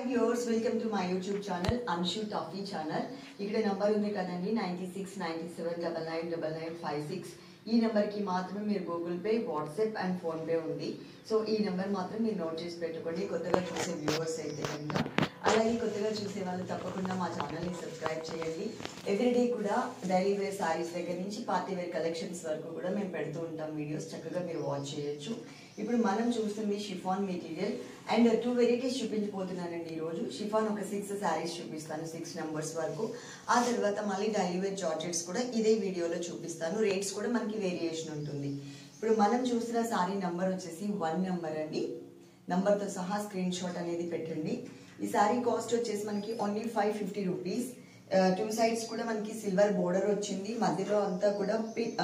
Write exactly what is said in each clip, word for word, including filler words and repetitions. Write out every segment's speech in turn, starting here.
viewers, welcome to my YouTube channel Anshu Toffee channel. ఇక్కడ number ఉంది కదండి ninety six ninety seven double nine double nine five six. ఈ నెంబర్కి మాత్రమే మీరు Google Pay, WhatsApp and PhonePe ఉంది. So ఈ నెంబర్ మాత్రం మీరు నోట్ చేసి పెట్టుకోండి కొత్తగా చూసే వ్యూవర్స్ అయితే కనుక. అలాగే కొత్తగా చూసే వాళ్ళు తప్పకుండా మా ఛానల్ని సబ్స్క్రైబ్ చేయండి. ఎవ్రీడే కూడా డైలీ వేర్ శారీస్ దగ్గర నుంచి పార్టీ వేర్ కలెక్షన్స్ వరకు కూడా మేము పెడుతూ ఉంటాం వీడియోస్, చక్కగా మీరు వాచ్ చేయొచ్చు. ఇప్పుడు మనం చూస్తుంది chiffon material and two varieties చూపించబోతున్నానండి ఈరోజు. షిఫాన్ ఒక సిక్స్ శారీస్ చూపిస్తాను, సిక్స్ నెంబర్స్ వరకు. ఆ తర్వాత మళ్ళీ డైలీ వేర్ జార్జెట్స్ కూడా ఇదే వీడియోలో చూపిస్తాను. రేట్స్ కూడా మనకి వేరియేషన్ ఉంటుంది. ఇప్పుడు మనం చూసిన శారీ నెంబర్ వచ్చేసి వన్ నెంబర్ అండి. నంబర్తో సహా స్క్రీన్ షాట్ అనేది పెట్టండి. ఈ శారీ కాస్ట్ వచ్చేసి మనకి only five fifty rupees. Two sides కూడా మనకి సిల్వర్ బోర్డర్ వచ్చింది. మధ్యలో అంతా కూడా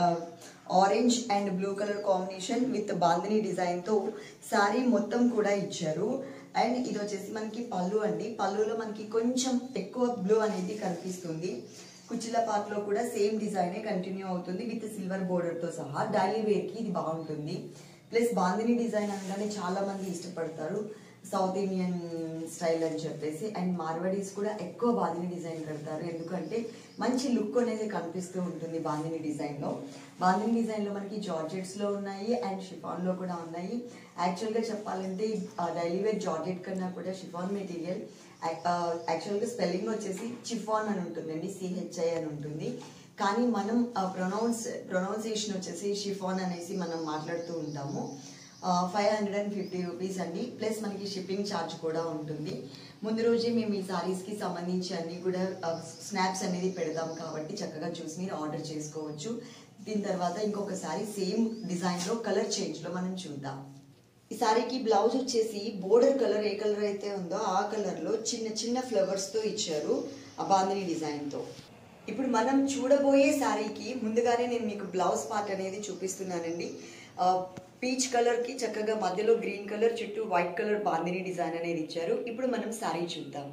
orange and blue colour combination with bandhani design తో శారీ మొత్తం కూడా ఇచ్చారు. అండ్ ఇది వచ్చేసి మనకి పళ్ళు అండి. పళ్ళులో మనకి కొంచెం ఎక్కువ బ్లూ అనేది కనిపిస్తుంది. కుచ్చిల పార్ట్ లో కూడా సేమ్ డిజైన్ కంటిన్యూ అవుతుంది విత్ సిల్వర్ బోర్డర్ తో సహా. డైలీ వేర్ కి ఇది బాగుంటుంది. ప్లస్ బాందిని డిజైన్ అనగానే చాలా మంది ఇష్టపడతారు, సౌత్ ఇండియన్ స్టైల్ అని చెప్పేసి. అండ్ మార్వడీస్ కూడా ఎక్కువ బాందిని డిజైన్ కడతారు, ఎందుకంటే మంచి లుక్ అనేది కనిపిస్తూ ఉంటుంది బాందిని డిజైన్ లో. బాందిని డిజైన్ లో మనకి జార్జెట్స్ లో ఉన్నాయి అండ్ షిఫాన్ లో కూడా ఉన్నాయి. యాక్చువల్ గా చెప్పాలంటే డైలీ వేర్ జార్జెట్ కన్నా కూడా షిఫాన్ మెటీరియల్ యాక్చువల్ గా స్పెల్లింగ్ వచ్చేసి చిఫాన్ అని ఉంటుందండి, సిహెచ్ఐ అని ఉంటుంది. కానీ మనం ప్రొనౌన్స్ ప్రొనౌన్సియేషన్ వచ్చేసి షిఫాన్ అనేసి మనం మాట్లాడుతూ ఉంటాము. Five hundred and fifty rupees అండి. ప్లస్ మనకి షిప్పింగ్ ఛార్జ్ కూడా ఉంటుంది. ముందు రోజే మేము ఈ సారీస్కి సంబంధించి అన్ని కూడా స్నాప్స్ అనేది పెడతాం కాబట్టి చక్కగా చూసి మీరు ఆర్డర్ చేసుకోవచ్చు. దీని తర్వాత ఇంకొక సారీ సేమ్ డిజైన్లో కలర్ చేంజ్లో మనం చూద్దాం. ఈ సారీకి బ్లౌజ్ వచ్చేసి బోర్డర్ కలర్ ఏ కలర్ అయితే ఉందో ఆ కలర్లో చిన్న చిన్న ఫ్లవర్స్తో ఇచ్చారు ఆ బాందిని డిజైన్తో. ఇప్పుడు మనం చూడబోయే శారీకి ముందుగానే నేను మీకు బ్లౌజ్ పార్ట్ అనేది చూపిస్తున్నానండి. పీచ్ కలర్ కి చక్కగా మధ్యలో గ్రీన్ కలర్, చుట్టూ వైట్ కలర్ బాందిని డిజైన్ అనేది ఇచ్చారు. ఇప్పుడు మనం శారీ చూద్దాం.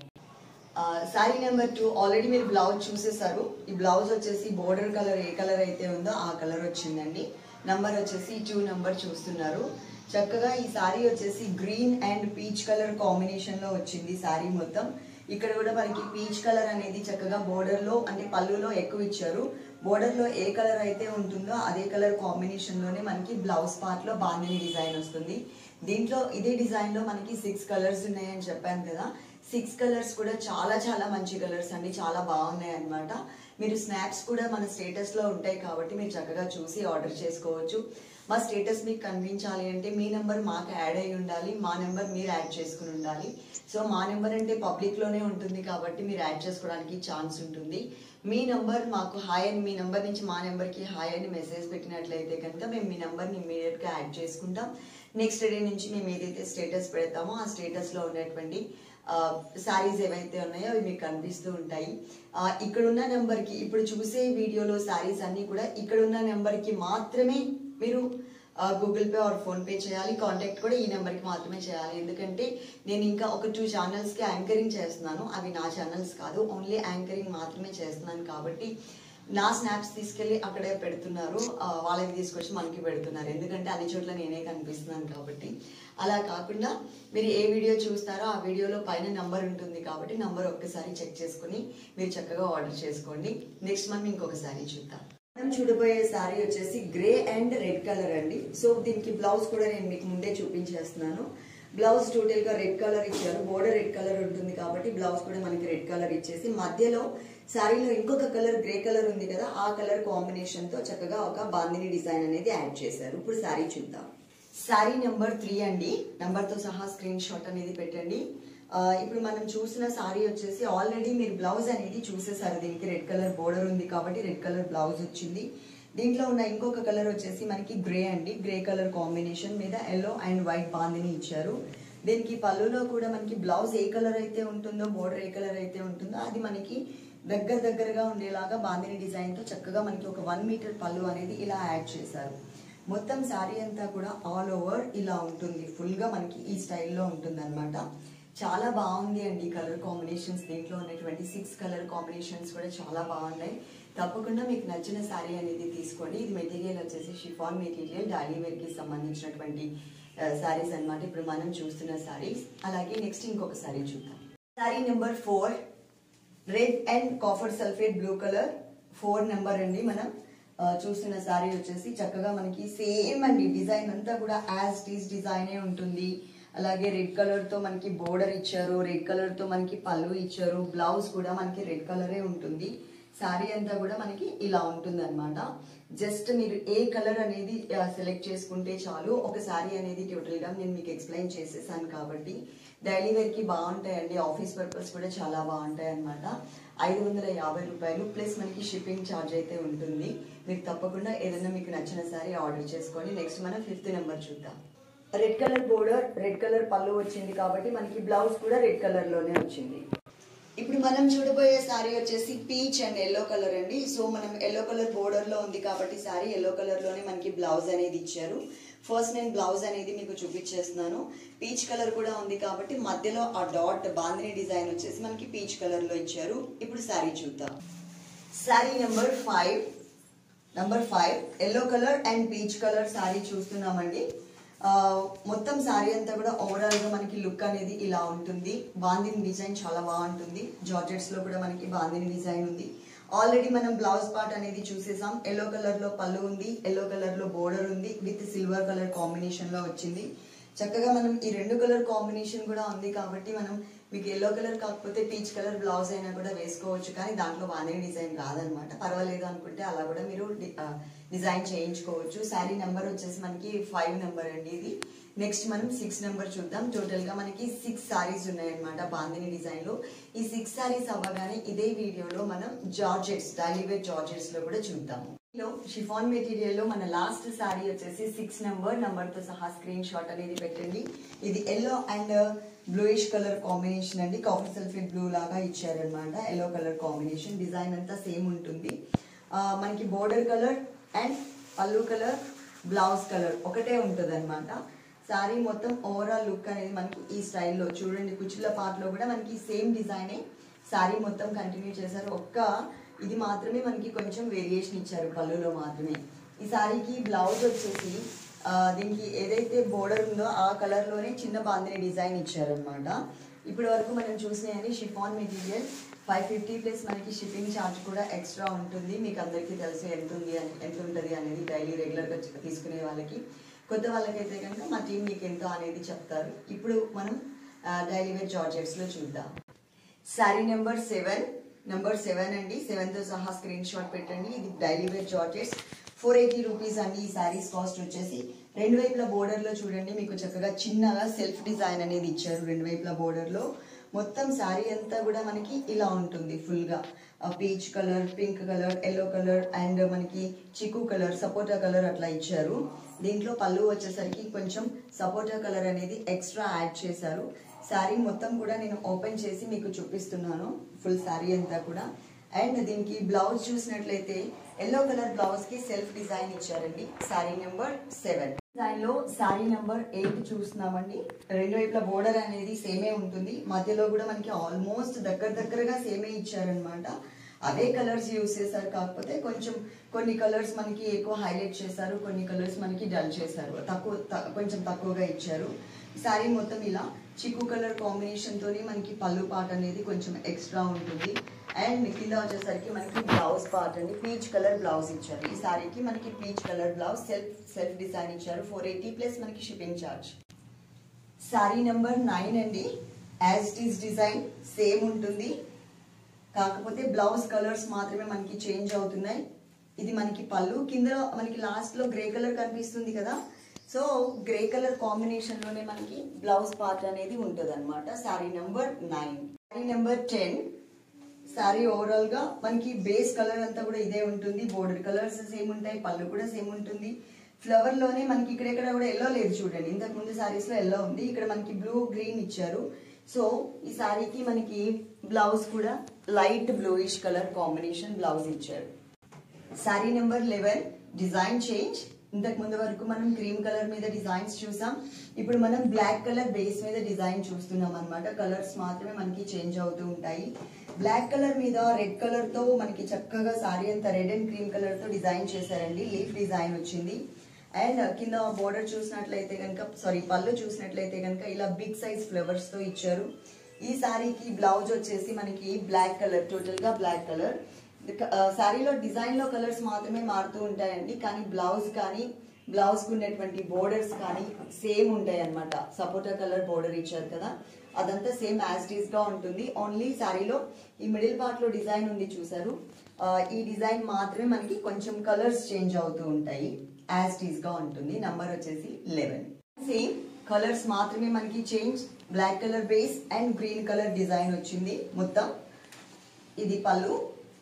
శారీ నెంబర్ టూ ఆల్రెడీ మీరు బ్లౌజ్ చూసేసారు. ఈ బ్లౌజ్ వచ్చేసి బోర్డర్ కలర్ ఏ కలర్ అయితే ఉందో ఆ కలర్ వచ్చిందండి. నంబర్ వచ్చేసి టూ నెంబర్ చూస్తున్నారు. చక్కగా ఈ శారీ వచ్చేసి green and peach colour combination లో వచ్చింది శారీ మొత్తం. ఇక్కడ కూడా మనకి పీచ్ కలర్ అనేది చక్కగా బోర్డర్ లో అంటే పళ్ళులో ఎక్కువ ఇచ్చారు. బోర్డర్ లో ఏ కలర్ అయితే ఉంటుందో అదే కలర్ కాంబినేషన్ లోనే మనకి బ్లౌజ్ పార్ట్ లో బాందిని డిజైన్ వస్తుంది. దీంట్లో ఇదే డిజైన్ లో మనకి సిక్స్ కలర్స్ ఉన్నాయని చెప్పాను కదా. సిక్స్ కలర్స్ కూడా చాలా చాలా మంచి కలర్స్ అండి, చాలా బాగున్నాయి అనమాట. మీరు స్నాప్స్ కూడా మన స్టేటస్ లో ఉంటాయి కాబట్టి మీరు చక్కగా చూసి ఆర్డర్ చేసుకోవచ్చు. మా స్టేటస్ మీకు కనిపించాలి అంటే మీ నెంబర్ మాకు యాడ్ అయి ఉండాలి, మా నెంబర్ మీరు యాడ్ చేసుకుని ఉండాలి. సో మా నెంబర్ అంటే పబ్లిక్ లోనే ఉంటుంది కాబట్టి మీరు యాడ్ చేసుకోవడానికి ఛాన్స్ ఉంటుంది. మీ నెంబర్ మాకు హాయ్ అని, మీ నెంబర్ నుంచి మా నెంబర్కి హాయ్ అని మెసేజ్ పెట్టినట్లయితే కనుక మేము మీ నెంబర్ని ఇమ్మీడియట్గా యాడ్ చేసుకుంటాం. నెక్స్ట్ డే నుంచి మేము ఏదైతే స్టేటస్ పెడతామో ఆ స్టేటస్లో ఉన్నటువంటి శారీస్ ఏవైతే ఉన్నాయో అవి మీకు కనిపిస్తూ ఉంటాయి. ఇక్కడున్న నెంబర్కి ఇప్పుడు చూసే వీడియోలో శారీస్ అన్నీ కూడా ఇక్కడున్న నెంబర్కి మాత్రమే మీరు Google Pay or PhonePe చేయాలి. కాంటాక్ట్ కూడా ఈ నెంబర్కి మాత్రమే చేయాలి. ఎందుకంటే నేను ఇంకా ఒక టూ ఛానల్స్కి యాంకరింగ్ చేస్తున్నాను. అవి నా ఛానల్స్ కాదు, ఓన్లీ యాంకరింగ్ మాత్రమే చేస్తున్నాను కాబట్టి నా స్నాప్స్ తీసుకెళ్ళి అక్కడే పెడుతున్నారు, వాళ్ళకి తీసుకొచ్చి మనకి పెడుతున్నారు. ఎందుకంటే అన్ని చోట్ల నేనే కనిపిస్తున్నాను కాబట్టి. అలా కాకుండా మీరు ఏ వీడియో చూస్తారో ఆ వీడియోలో పైన నంబర్ ఉంటుంది కాబట్టి నంబర్ ఒక్కసారి చెక్ చేసుకుని మీరు చక్కగా ఆర్డర్ చేసుకోండి. నెక్స్ట్ మనం ఇంకొక శారీ చూద్దాం. మనం చూడబోయే శారీ వచ్చేసి గ్రే అండ్ రెడ్ కలర్ అండి. సో దీనికి బ్లౌజ్ కూడా నేను మీకు ముందే చూపించేస్తున్నాను. బ్లౌజ్ టోటల్ గా రెడ్ కలర్ ఇచ్చారు. బోర్డర్ రెడ్ కలర్ ఉంటుంది కాబట్టి బ్లౌజ్ కూడా మనకి రెడ్ కలర్ ఇచ్చేసి మధ్యలో శారీలో ఇంకొక కలర్ గ్రే కలర్ ఉంది కదా, ఆ కలర్ కాంబినేషన్ తో చక్కగా ఒక బాందిని డిజైన్ అనేది యాడ్ చేశారు. ఇప్పుడు శారీ చూద్దాం. శారీ నెంబర్ త్రీ అండి. నెంబర్ తో సహా స్క్రీన్ షాట్ అనేది పెట్టండి. ఇప్పుడు మనం చూసిన శారీ వచ్చేసి ఆల్రెడీ మీరు బ్లౌజ్ అనేది చూసేసారు. దీనికి రెడ్ కలర్ బోర్డర్ ఉంది కాబట్టి రెడ్ కలర్ బ్లౌజ్ వచ్చింది. దీంట్లో ఉన్న ఇంకొక కలర్ వచ్చేసి మనకి గ్రే అండి. గ్రే కలర్ కాంబినేషన్ మీద ఎల్లో అండ్ వైట్ బాందిని ఇచ్చారు. దీనికి పళ్ళులో కూడా మనకి బ్లౌజ్ ఏ కలర్ అయితే ఉంటుందో, బోర్డర్ ఏ కలర్ అయితే ఉంటుందో అది మనకి దగ్గర దగ్గరగా ఉండేలాగా బాందిని డిజైన్ తో చక్కగా మనకి ఒక వన్ మీటర్ పళ్ళు అనేది ఇలా యాడ్ చేశారు. మొత్తం శారీ అంతా కూడా ఆల్ ఓవర్ ఇలా ఉంటుంది. ఫుల్ గా మనకి ఈ స్టైల్లో ఉంటుంది అనమాట. చాలా బాగుంది అండి కలర్ కాంబినేషన్స్. దీంట్లో ఉన్నటువంటి సిక్స్ కలర్ కాంబినేషన్స్ కూడా చాలా బాగున్నాయి. తప్పకుండా మీకు నచ్చిన శారీ అనేది తీసుకోండి. ఇది మెటీరియల్ వచ్చేసి షిఫాన్ మెటీరియల్, డైలీ వేర్ కి సంబంధించినటువంటి శారీస్ అనమాట. ఇప్పుడు మనం చూస్తున్న శారీస్. అలాగే నెక్స్ట్ ఇంకొక శారీ చూద్దాం. Sari number four red and copper sulphate blue colour four number అండి. మనం చూస్తున్న సారీ వచ్చేసి చక్కగా మనకి సేమ్ అండి, డిజైన్ అంతా కూడా యాజ్ టీజ్ డిజైనే ఉంటుంది. అలాగే రెడ్ కలర్ తో మనకి బోర్డర్ ఇచ్చారు, రెడ్ కలర్ తో మనకి పళ్ళు ఇచ్చారు, బ్లౌజ్ కూడా మనకి రెడ్ కలరే ఉంటుంది. సారీ అంతా కూడా మనకి ఇలా ఉంటుంది అనమాట. జస్ట్ మీరు ఏ కలర్ అనేది సెలెక్ట్ చేసుకుంటే చాలు. ఒక సారీ అనేది టోటల్ గా నేను మీకు ఎక్స్ప్లెయిన్ చేసేసాను కాబట్టి డైలీ వేర్ కి బాగుంటాయండి, ఆఫీస్ పర్పస్ కూడా చాలా బాగుంటాయి అనమాట. ఐదు వందల యాభై రూపాయలు ప్లస్ మనకి షిప్పింగ్ ఛార్జ్ అయితే ఉంటుంది. మీరు తప్పకుండా ఏదైనా మీకు నచ్చిన సారీ ఆర్డర్ చేసుకోండి. నెక్స్ట్ మనం ఫిఫ్త్ నెంబర్ చూద్దాం. Red colour border, red colour పళ్ళు వచ్చింది కాబట్టి మనకి బ్లౌజ్ కూడా రెడ్ కలర్ లోనే వచ్చింది. ఇప్పుడు మనం చూడబోయే సారీ వచ్చేసి పీచ్ అండ్ ఎల్లో కలర్ అండి. సో మనం ఎల్లో కలర్ బోర్డర్ లో ఉంది కాబట్టి సారీ ఎల్లో కలర్ లోనే మనకి బ్లౌజ్ అనేది ఇచ్చారు. ఫస్ట్ నేను బ్లౌజ్ అనేది మీకు చూపించేస్తున్నాను. పీచ్ కలర్ కూడా ఉంది కాబట్టి మధ్యలో ఆ డాట్ బాందిని డిజైన్ వచ్చేసి మనకి పీచ్ కలర్ లో ఇచ్చారు. ఇప్పుడు సారీ చూద్దాం. Sari number five number five yellow colour and peach colour sari చూస్తున్నామండి. మొత్తం సారీ అంతా కూడా ఓవరాల్ గా మనకి లుక్ అనేది ఇలా ఉంటుంది. బాందిని డిజైన్ చాలా బాగుంటుంది. జార్జెట్స్ లో కూడా మనకి బాందిని డిజైన్ ఉంది. ఆల్రెడీ మనం బ్లౌజ్ పార్ట్ అనేది చూసేసాం. ఎల్లో కలర్ లో పళ్ళు ఉంది, ఎల్లో కలర్ లో బోర్డర్ ఉంది, విత్ సిల్వర్ కలర్ కాంబినేషన్ లో వచ్చింది. చక్కగా మనం ఈ రెండు కలర్ కాంబినేషన్ కూడా ఉంది కాబట్టి మనం మీకు ఎల్లో కలర్ కాకపోతే పీచ్ కలర్ బ్లౌజ్ అయినా కూడా వేసుకోవచ్చు. కానీ దాంట్లో బాందిని డిజైన్ రాదనమాట. పర్వాలేదు అనుకుంటే అలా కూడా మీరు డిజైన్ చేయించుకోవచ్చు. శారీ నెంబర్ వచ్చేసి మనకి ఫైవ్ నెంబర్ అండి ఇది. నెక్స్ట్ మనం సిక్స్ నెంబర్ చూద్దాం. టోటల్ గా మనకి సిక్స్ సారీస్ ఉన్నాయన్నమాట బాందిని డిజైన్ లో. ఈ సిక్స్ సారీస్ అవ్వగానే ఇదే వీడియోలో మనం జార్జెట్స్ డైలీ వేర్ జార్జెట్స్ లో కూడా చూద్దాము. షిఫాన్ మెటీరియల్ లో మన లాస్ట్ సారీ వచ్చేసి సిక్స్ నెంబర్ నంబర్ తో సహా స్క్రీన్ షాట్ అనేది పెట్టండి. ఇది yellow and bluish colour combination అండి. కాఫర్ సల్ఫేట్ బ్లూ లాగా ఇచ్చారనమాట. ఎల్లో కలర్ కాంబినేషన్ డిజైన్ అంతా సేమ్ ఉంటుంది. మనకి బోర్డర్ కలర్ అండ్ పళ్ళు కలర్, బ్లౌజ్ కలర్ ఒకటే ఉంటుంది అనమాట. సారీ మొత్తం ఓవరాల్ లుక్ అనేది మనకి ఈ స్టైల్లో చూడండి. కుచ్చుల పార్ట్ లో కూడా మనకి సేమ్ డిజైనే సారీ మొత్తం కంటిన్యూ చేశారు. ఒక్క ఇది మాత్రమే మనకి కొంచెం వేరియేషన్ ఇచ్చారు పళ్ళులో మాత్రమే. ఈ సారీకి బ్లౌజ్ వచ్చేసి దీనికి ఏదైతే బోర్డర్ ఉందో ఆ కలర్ లోనే చిన్న బాందిని డిజైన్ ఇచ్చారు అనమాట. ఇప్పటి వరకు మనం చూసినాయని chiffon material five fifty plus మనకి షిప్పింగ్ ఛార్జ్ కూడా ఎక్స్ట్రా ఉంటుంది. మీకు అందరికీ తెలుసు ఎంత ఉంది ఎంత ఉంటుంది అనేది డైలీ రెగ్యులర్ గా తీసుకునే వాళ్ళకి. కొత్త వాళ్ళకైతే కనుక మా టీం మీకు ఎంతో అనేది చెప్తారు. ఇప్పుడు మనం డైలీ వేర్ జార్జెట్స్ లో చూద్దాం. Sari number seven number seven అండి. సెవెన్ తో సహా స్క్రీన్ షాట్ పెట్టండి. ఇది daily wear georgettes four eighty rupees అండి. ఈ సారీస్ కాస్ట్ వచ్చేసి రెండు వైపుల బోర్డర్ లో చూడండి మీకు చక్కగా చిన్నగా సెల్ఫ్ డిజైన్ అనేది ఇచ్చారు. రెండు వైపుల బోర్డర్ లో మొత్తం సారీ అంతా కూడా మనకి ఇలా ఉంటుంది. ఫుల్ గా peach colour, pink colour, yellow colour and మనకి చిక్కు కలర్, సపోటా కలర్ అట్లా ఇచ్చారు. దీంట్లో పళ్ళు వచ్చేసరికి కొంచెం సపోటా కలర్ అనేది ఎక్స్ట్రా యాడ్ చేశారు. శారీ మొత్తం కూడా నేను ఓపెన్ చేసి మీకు చూపిస్తున్నాను. ఫుల్ శారీ అంతా కూడా. అండ్ దీనికి బ్లౌజ్ చూసినట్లయితే ఎల్లో కలర్ బ్లౌజ్ కి సెల్ఫ్ డిజైన్ ఇచ్చారండి. Sari number seven. దానిలో శారీ నెంబర్ ఎయిట్ చూస్తున్నామండి. రెండు వైపుల బోర్డర్ అనేది సేమే ఉంటుంది. మధ్యలో కూడా మనకి ఆల్మోస్ట్ దగ్గర దగ్గరగా సేమే ఇచ్చారనమాట. అవే కలర్స్ యూజ్ చేశారు. కాకపోతే కొంచెం కొన్ని కలర్స్ మనకి ఎక్కువ హైలైట్ చేశారు, కొన్ని కలర్స్ మనకి డల్ చేశారు, తక్కువ కొంచెం తక్కువగా ఇచ్చారు. శారీ మొత్తం ఇలా చిక్కు కలర్ కాంబినేషన్ తోని మనకి పళ్ళు పార్ట్ అనేది కొంచెం ఎక్స్ట్రా ఉంటుంది. అండ్ కింద వచ్చేసరికి మనకి బ్లౌజ్ పార్ట్ అండి పీచ్ కలర్ బ్లౌజ్ ఇచ్చారు. ఈ సారీకి మనకి peach colour blouse self self design ఇచ్చారు. ఫోర్ ఎయిటీ ప్లస్ మనకి shipping charge. Sari number nine అండి. As it is design same ఉంటుంది. కాకపోతే బ్లౌజ్ కలర్స్ మాత్రమే మనకి చేంజ్ అవుతున్నాయి. ఇది మనకి పళ్ళు, కింద మనకి లాస్ట్ లో గ్రే కలర్ కనిపిస్తుంది కదా. సో గ్రే కలర్ కాంబినేషన్ లోనే మనకి బ్లౌజ్ పార్ట్ అనేది ఉంటుంది అనమాట. Sari number nine. Sari number ten. Sari overall గా మనకి బేస్ కలర్ అంతా కూడా ఇదే ఉంటుంది. బోర్డర్ కలర్స్ సేమ్ ఉంటాయి, పళ్ళు కూడా సేమ్ ఉంటుంది. ఫ్లవర్ లోనే మనకి ఇక్కడెక్కడ కూడా ఎల్లో లేదు చూడండి. ఇంతకు ముందు సారీస్ లో ఎల్లో ఉంది, ఇక్కడ మనకి బ్లూ గ్రీన్ ఇచ్చారు. సో ఈ సారీకి మనకి బ్లౌజ్ కూడా light bluish colour combination blouse ఇచ్చారు. Sari number eleven. Design change. ఇంతకు ముందు వరకు మనం క్రీమ్ కలర్ మీద డిజైన్స్ చూసాం. ఇప్పుడు మనం బ్లాక్ కలర్ బేస్ మీద డిజైన్ చూస్తున్నాం అనమాట. కలర్స్ మాత్రమే మనకి చేంజ్ అవుతూ ఉంటాయి. బ్లాక్ కలర్ మీద రెడ్ కలర్ తో మనకి చక్కగా సారీ అంతా రెడ్ అండ్ క్రీమ్ కలర్ తో డిజైన్ చేశారండి. లీఫ్ డిజైన్ వచ్చింది. అండ్ కింద బోర్డర్ చూసినట్లయితే కనుక సారీ పళ్ళు చూసినట్లయితే కనుక ఇలా బిగ్ సైజ్ ఫ్లవర్స్ తో ఇచ్చారు. ఈ శారీకి బ్లౌజ్ వచ్చేసి మనకి బ్లాక్ కలర్, టోటల్ గా బ్లాక్ కలర్. శారీలో డిజైన్ లో కలర్స్ మాత్రమే మారుతూ ఉంటాయండి, కానీ బ్లౌజ్ కానీ బ్లౌజ్ కు ఉన్నటువంటి బోర్డర్స్ కానీ సేమ్ ఉంటాయి అన్నమాట. సపోటా కలర్ బోర్డర్ ఇచ్చారు కదా, అదంతా సేమ్ యాజ్ టీస్ గా ఉంటుంది. ఓన్లీ శారీలో ఈ మిడిల్ పార్ట్ లో డిజైన్ ఉంది చూసారు, ఈ డిజైన్ మాత్రమే మనకి కొంచెం కలర్స్ చేంజ్ అవుతూ ఉంటాయి. యాజ్ టీస్ గా ఉంటుంది. నంబర్ వచ్చేసి లెవెన్. సేమ్ కలర్స్ మాత్రమే మనకి change. Black colour base and green colour design వచ్చింది మొత్తం. ఇది పళ్ళు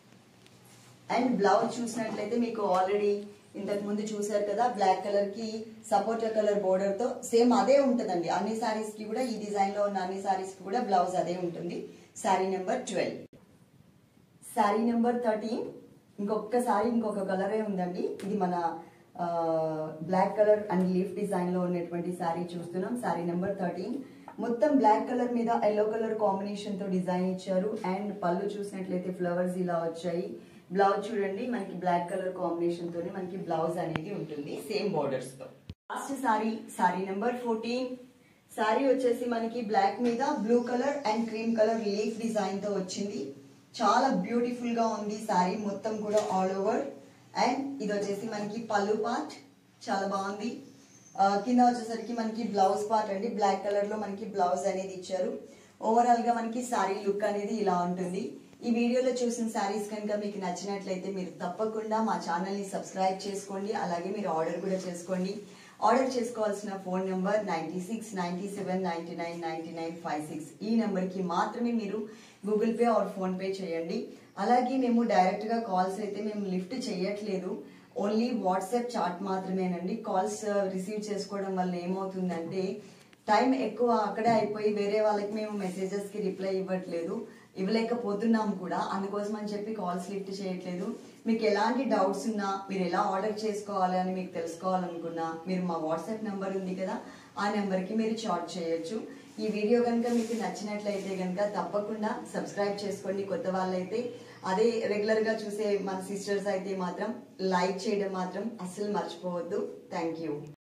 అండ్ బ్లౌజ్ చూసినట్లయితే మీకు ఆల్రెడీ ఇంతకు ముందు చూసారు కదా, బ్లాక్ కలర్ కి సపోటా కలర్ బోర్డర్ తో సేమ్ అదే ఉంటుందండి. అన్ని సారీస్ కి కూడా, ఈ డిజైన్ లో ఉన్న అన్ని సారీస్ కి కూడా బ్లౌజ్ అదే ఉంటుంది. Sari number twelve. Sari number thirteen. ఇంకొక సారీ ఇంకొక కలరే ఉందండి. ఇది మన black colour and leaf design లో ఉన్నటువంటి శారీ చూస్తున్నాం. Sari number thirteen. మొత్తం బ్లాక్ కలర్ మీద ఎల్లో కలర్ కాంబినేషన్ తో డిజైన్ ఇచ్చారు. అండ్ పళ్ళు చూసినట్లయితే ఫ్లవర్స్ ఇలా వచ్చాయి. బ్లౌజ్ చూడండి, మనకి బ్లాక్ కలర్ కాంబినేషన్ తోనే మనకి బ్లౌజ్ అనేది ఉంటుంది, సేమ్ బోర్డర్స్ తో. Last sari, sari number fourteen. Sari వచ్చేసి మనకి బ్లాక్ మీద blue colour and cream colour leaf design తో వచ్చింది. చాలా బ్యూటిఫుల్ గా ఉంది సారీ మొత్తం కూడా ఆల్ ఓవర్. అండ్ ఇది వచ్చేసి మనకి పళ్ళు పార్ట్, చాలా బాగుంది. కింద వచ్చేసరికి మనకి బ్లౌజ్ పార్ట్ అండి, బ్లాక్ కలర్ లో మనకి బ్లౌజ్ అనేది ఇచ్చారు. ఓవరాల్ గా మనకి సారీ లుక్ అనేది ఇలా ఉంటుంది. ఈ వీడియోలో చూసిన శారీస్ కనుక మీకు నచ్చినట్లయితే మీరు తప్పకుండా మా ఛానల్ ని సబ్స్క్రైబ్ చేసుకోండి. అలాగే మీరు ఆర్డర్ కూడా చేసుకోండి. ఆర్డర్ చేసుకోవాల్సిన phone number ninety six ninety seven ninety nine ninety nine five six. ఈ నెంబర్ కి మాత్రమే మీరు Google Pay or PhonePe చేయండి. అలాగే మేము డైరెక్ట్ గా కాల్స్ అయితే మేము లిఫ్ట్ చేయట్లేదు, ఓన్లీ వాట్సాప్ చాట్ మాత్రమేనండి. కాల్స్ రిసీవ్ చేసుకోవడం వల్ల ఏమవుతుందంటే టైం ఎక్కువ అక్కడే అయిపోయి వేరే వాళ్ళకి మేము మెసేజెస్ కి రిప్లై ఇవ్వట్లేదు, ఇవ్వలేకపోతున్నాం కూడా. అందుకోసం అని చెప్పి కాల్స్ లిఫ్ట్ చేయట్లేదు. మీకు ఎలాంటి డౌట్స్ ఉన్నా, మీరు ఎలా ఆర్డర్ చేసుకోవాలి అని మీకు తెలుసుకోవాలనుకున్నా, మీరు మా వాట్సాప్ నెంబర్ ఉంది కదా, ఆ నెంబర్కి మీరు చాట్ చేయొచ్చు. ఈ వీడియో కనుక మీకు నచ్చినట్లయితే కనుక తప్పకుండా సబ్స్క్రైబ్ చేసుకోండి కొత్త వాళ్ళైతే. అదే రెగ్యులర్గా చూసే మన సిస్టర్స్ అయితే మాత్రం లైక్ చేయడం మాత్రం అస్సలు మర్చిపోవద్దు. Thank you.